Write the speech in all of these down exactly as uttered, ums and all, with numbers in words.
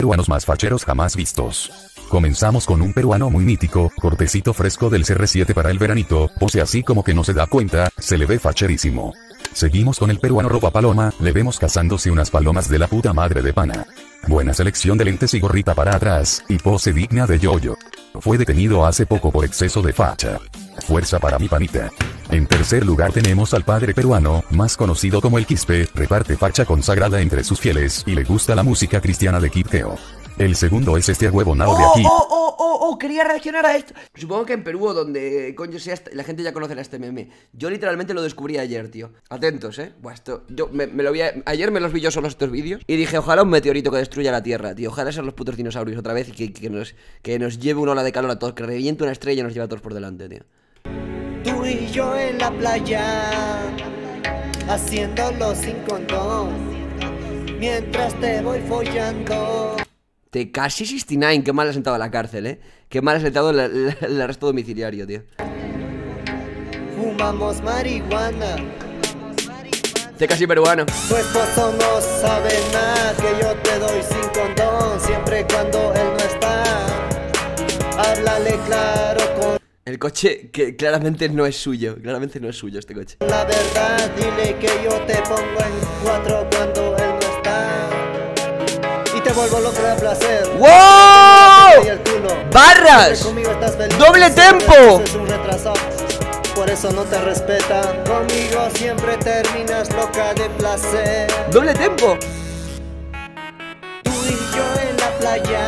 peruanos más facheros jamás vistos. Comenzamos con un peruano muy mítico, cortecito fresco del C R siete para el veranito, pose así como que no se da cuenta, se le ve facherísimo. Seguimos con el peruano ropa paloma, le vemos cazándose unas palomas de la puta madre de pana. Buena selección de lentes y gorrita para atrás, y pose digna de yoyo. Fue detenido hace poco por exceso de facha. Fuerza para mi panita. En tercer lugar tenemos al padre peruano, más conocido como el Quispe, reparte facha consagrada entre sus fieles y le gusta la música cristiana de Kid Keo. El segundo es este ahuevonao oh, de aquí. Oh, oh, oh, oh, quería reaccionar a esto. Supongo que en Perú, donde coño sea, la gente ya conocerá este meme. Yo literalmente lo descubrí ayer, tío. Atentos, eh. Buah, esto, yo me, me lo vi a, ayer me los vi yo solos estos vídeos y dije, ojalá un meteorito que destruya la Tierra, tío. Ojalá sean los putos dinosaurios otra vez y que, que, nos, que nos lleve una ola de calor a todos, que reviente una estrella y nos lleve a todos por delante, tío. Tú y yo en la playa, haciéndolo sin condón, mientras te voy follando. Te casi sesenta y nueve, qué mal ha sentado a la cárcel, eh. Qué mal ha sentado el, el, el arresto domiciliario, tío. Fumamos marihuana. Te casi peruano. Tu esposo no sabe nada, que yo te doy sin condón, siempre cuando él no está. Háblale claro con el coche que claramente no es suyo. Claramente no es suyo este coche. la verdad, dile que yo te pongo en cuatro cuando él no está. Y te vuelvo loco de placer. ¡Wow! Y el culo. ¡Barras! Conmigo estás feliz. ¡Doble tempo! Es un retrasado, por eso no te respeta. Conmigo siempre terminas loca de placer. ¡Doble tempo! Tú y yo en la playa.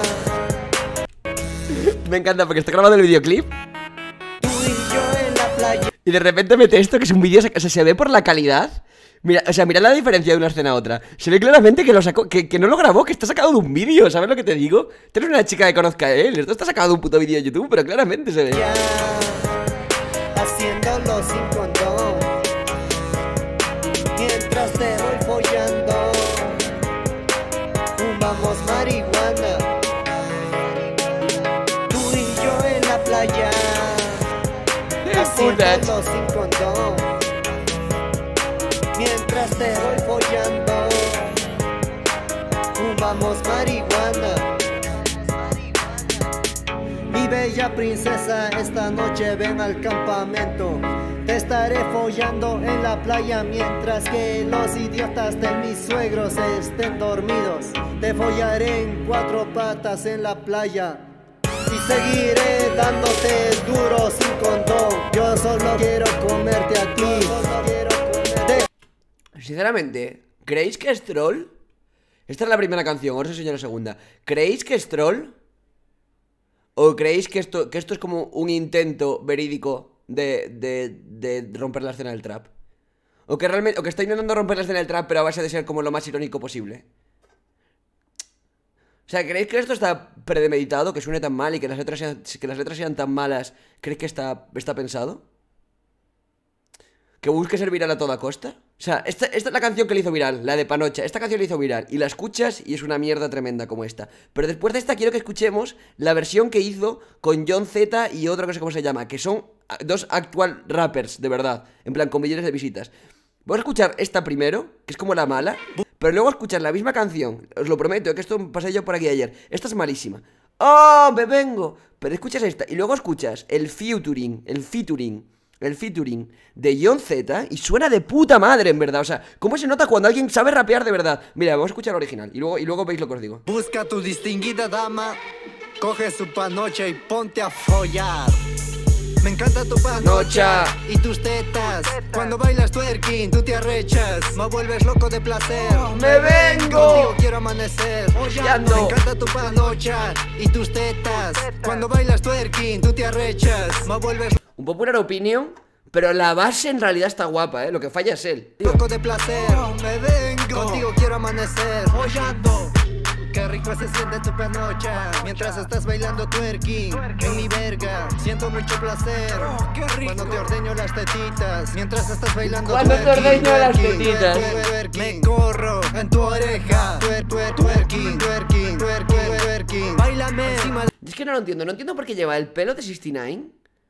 Me encanta porque está grabando el videoclip Tú y yo en la playa. y de repente mete esto que es un vídeo, o sea, se ve por la calidad. Mira, o sea, mira la diferencia de una escena a otra. Se ve claramente que lo sacó, que, que no lo grabó, que está sacado de un vídeo, ¿sabes lo que te digo? Tú eres una chica que conozca a él, esto está sacado de un puto vídeo de YouTube, pero claramente se ve. Ya, haciéndolo sin condón, mientras te voy follando. Fumamos marihuana. Tú y yo en la playa, haciéndolo sin condón, mientras te voy follando. Fumamos marihuana. Mi bella princesa, esta noche ven al campamento. Te estaré follando en la playa mientras que los idiotas de mis suegros estén dormidos. Te follaré en cuatro patas en la playa y seguiré dándote duro sin condón. Yo solo quiero comerte a ti. Sinceramente, ¿creéis que es troll? Esta es la primera canción, ahora os enseño la segunda. ¿Creéis que es troll? ¿O creéis que esto, que esto es como un intento verídico de, de, de romper la escena del trap? ¿O que realmente, o que está intentando romper la escena del trap pero a base de ser como lo más irónico posible? O sea, ¿creéis que esto está premeditado, que suene tan mal y que las letras sean, que las letras sean tan malas? ¿Creéis que está, está pensado? ¿Que busque ser viral a toda costa? O sea, esta, esta es la canción que le hizo viral, la de Panocha. Esta canción le hizo viral y la escuchas y es una mierda tremenda como esta. Pero después de esta quiero que escuchemos la versión que hizo con John Z y otra cosa, ¿cómo se llama? Que son dos actual rappers, de verdad, en plan con millones de visitas. Vamos a escuchar esta primero, que es como la mala, pero luego escuchar la misma canción. Os lo prometo, que esto pasé yo por aquí ayer. Esta es malísima. ¡Oh, me vengo! Pero escuchas esta y luego escuchas el featuring, el featuring El featuring de John Z y suena de puta madre, en verdad. O sea, ¿cómo se nota cuando alguien sabe rapear de verdad? Mira, vamos a escuchar el original y luego, y luego veis lo que os digo. Busca a tu distinguida dama, coge su panocha y ponte a follar. Me encanta tu panocha y tus tetas. Cuando bailas twerking, tú te arrechas. Me vuelves loco de placer. ¡Me vengo! Contigo quiero amanecer. Follando. Me encanta tu panocha y tus tetas. Cuando bailas twerking, tú te arrechas. Me vuelves un popular opinion, pero la base en realidad está guapa, ¿eh? Lo que falla es él. loco de placer. Me vengo. Contigo quiero amanecer. Follando. Qué rico se siente tu panocha mientras estás bailando twerking en mi verga. Siento mucho placer oh, qué rico. Cuando te ordeño las tetitas mientras estás bailando Cuando twerking, te ordeño las twerking, tetitas twerking. Me corro en tu oreja. Twer, twer, twerking, twerking, twerking, twerking. Báilame encima. Es que no lo entiendo, no entiendo por qué lleva el pelo de sesenta y nueve.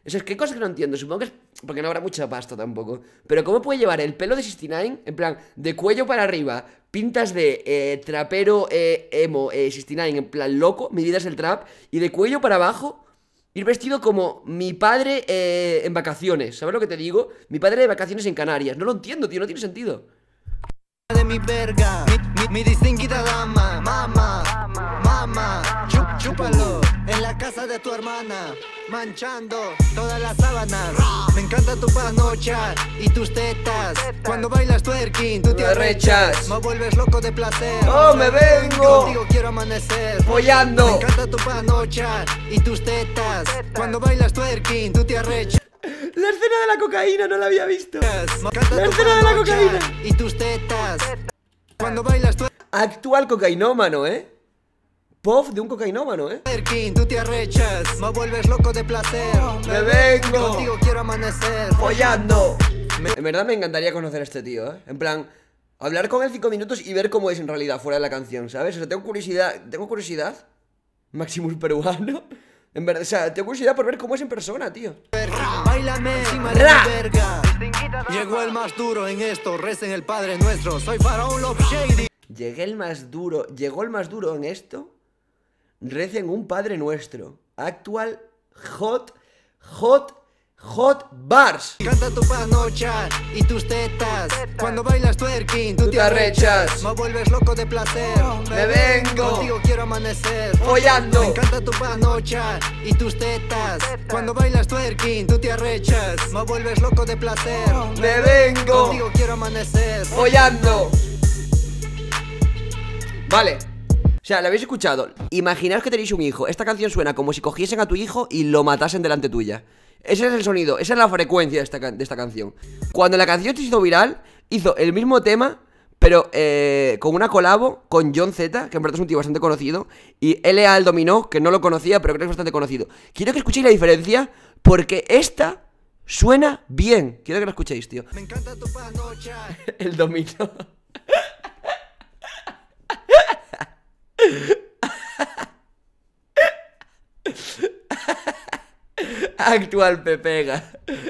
Eso es que hay cosas que no entiendo. Supongo que es porque no habrá mucha pasta tampoco. Pero ¿cómo puede llevar el pelo de sesenta y nueve, en plan, de cuello para arriba, pintas de eh, trapero eh, emo eh, sesenta y nueve, en plan loco, mi vida es el trap, y de cuello para abajo, ir vestido como mi padre eh, en vacaciones? ¿Sabes lo que te digo? Mi padre de vacaciones en Canarias. No lo entiendo, tío, no tiene sentido. De mi verga, mi, mi, mi distinguida dama, mamá, mamá, chup, chúpalo, en la casa de tu hermana, manchando todas las sábanas. Me encanta tu panocha y tus tetas. Cuando bailas twerking, tú te arrechas, me vuelves loco de placer. ¡Oh, me vengo! Contigo quiero amanecer, follando. Me encanta tu panocha y tus tetas. Cuando bailas twerking, tú te arrechas. La escena de la cocaína no la había visto. La La escena de la cocaína. y tus tetas. Cuando bailas tú Actual cocainómano, ¿eh? Puff de un cocainómano, ¿eh? twerking, tú te arrechas, me vuelves loco de placer. Me vengo. Contigo quiero amanecer, Follando. En verdad me encantaría conocer a este tío, ¿eh? En plan, hablar con él cinco minutos y ver cómo es en realidad fuera de la canción, ¿sabes? O sea, tengo curiosidad. ¿Tengo curiosidad? Maximus peruano. En verdad, o sea, tengo curiosidad por ver cómo es en persona, tío. Báilame encima de Ra. mi verga. Llegó el más duro en esto, recen el Padre Nuestro. Soy Faraón Love Shady. Llegué el más duro. Llegó el más duro en esto. Recen un Padre Nuestro. Actual hot, hot, hot bars. Canta tu panocha y tus tetas. Cuando bailas twerking, tú, Tú te te arrechas, arrechas. me vuelves loco de placer. Me vengo. Contigo quiero amanecer, Follando. Me encanta tu panocha y tus tetas. Cuando bailas twerking, tú te arrechas, me vuelves loco de placer. Me vengo. Contigo quiero amanecer, Follando. Vale. O sea, ¿lo habéis escuchado? Imaginaos que tenéis un hijo. Esta canción suena como si cogiesen a tu hijo y lo matasen delante tuya. Ese es el sonido, esa es la frecuencia de esta, can- de esta canción. Cuando la canción se hizo viral, hizo el mismo tema, pero eh, con una colabo con John Z, que en verdad es un tío bastante conocido, y L A el Dominó, que no lo conocía, pero creo que es bastante conocido. Quiero que escuchéis la diferencia, porque esta suena bien. Quiero que la escuchéis, tío. Me encanta tu panocha. El Dominó. Actual Pepega.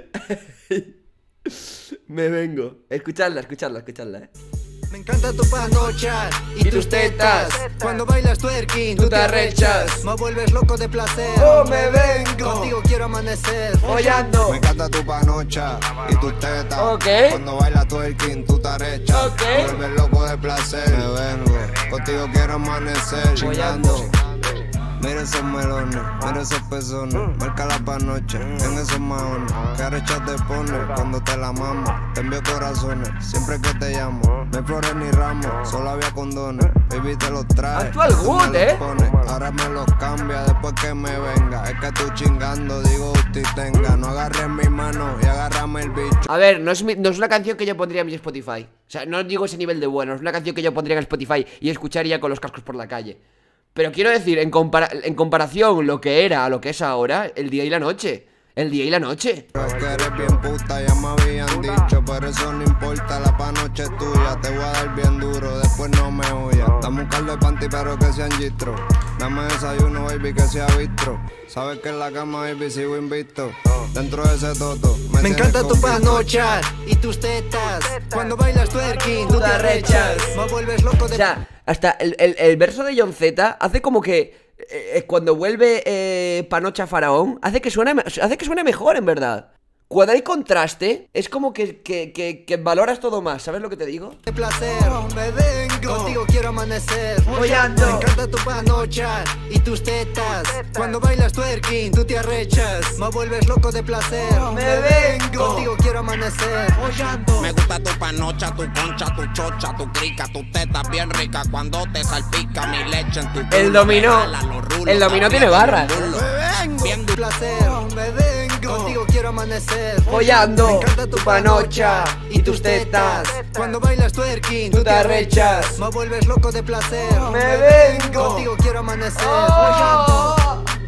Me vengo. Escuchadla, escuchadla, escuchadla, eh. Me encanta tu panocha y, Y tus tus tetas. tetas. Cuando bailas twerking, tú, Tú te te arrechas, arrechas. me vuelves loco de placer. Oh, me vengo. Contigo quiero amanecer, Follando. Me encanta tu panocha y tus tetas. Ok. Cuando baila twerking, tú te arrechas. Ok. Me vuelves loco de placer. Me vengo. Contigo quiero amanecer. Follando. Mira esos melones, mira esos pezones. Marca la panocha en esos maones. Que arrecha te pone cuando te la mamo. Te envío corazones siempre que te llamo. No hay flores ni ramos, solo había condones. Baby te los trae. Actual tú me good, los eh. pones. Ahora me los cambia después que me venga. Es que tú chingando, digo usted tenga. No agarres mi mano y agárrame el bicho. A ver, no es, mi- no es una canción que yo pondría en mi Spotify. O sea, no digo ese nivel de bueno. Es una canción que yo pondría en Spotify y escucharía con los cascos por la calle. Pero quiero decir, en, compara- en comparación lo que era a lo que es ahora, el día y la noche. El día y la noche. Pero es que eres bien puta, ya me habían dicho. Pero eso no importa, la panoche es tuya. Te voy a dar bien duro, después no me huyas. Dame un caldo de panty, pero que sean gistro. Dame desayuno, baby, que sea bistro. Sabes que en la cama, baby, sigo invicto. Dentro de ese toto, Me tienes encanta tu convicto. panocha y tus tetas. Cuando bailas twerking, tú te arrechas, me vuelves loco O de sea, hasta el, el- el verso de John Z hace como que eh, cuando vuelve eh, Panocha Faraón, hace que, suene, hace que suene mejor, en verdad. Cuando hay contraste, es como que, que, que, que valoras todo más, ¿sabes lo que te digo? de placer. Me vengo. Contigo quiero amanecer. Follando. Me encanta tu panocha y tus tetas. Cuando bailas twerking, tú te arrechas, me vuelves loco de placer. Me vengo. Contigo quiero amanecer. Follando. Me gusta tu panocha, tu concha, tu chocha, tu crica, tu teta bien rica cuando te salpica mi leche en tu culo. El dominó. Me jala los rulos, El dominó tiene aprieta barras. los rulos. Me vengo. Bien de placer. Me vengo. Contigo quiero amanecer. Follando. Me encanta tu Tu panocha y tus tetas. Cuando bailas twerking, Tú te arrechas. me vuelves loco de placer. Me vengo. Contigo quiero amanecer. Oh. Follando.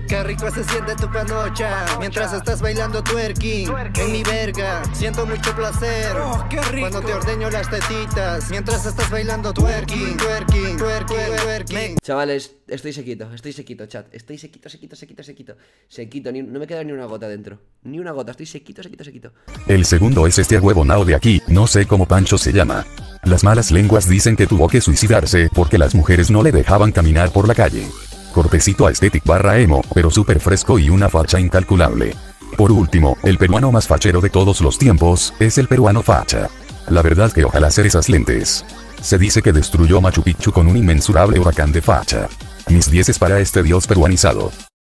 Qué rico se siente tu panocha mientras estás bailando twerking en mi verga. Siento mucho placer cuando te ordeño las tetitas mientras estás bailando twerking, twerking, twerking, twerking. Chavales, estoy sequito, estoy sequito, chat. Estoy sequito, sequito, sequito, sequito. Sequito, ni, no me queda ni una gota dentro. Ni una gota, estoy sequito, sequito, sequito. El segundo es este huevonao de aquí, no sé cómo Pancho se llama. Las malas lenguas dicen que tuvo que suicidarse porque las mujeres no le dejaban caminar por la calle. Cortecito aesthetic barra emo, pero súper fresco y una facha incalculable. Por último, el peruano más fachero de todos los tiempos, es el peruano facha. La verdad que ojalá hacer esas lentes. Se dice que destruyó Machu Picchu con un inmensurable huracán de facha. Mis dieces para este dios peruanizado.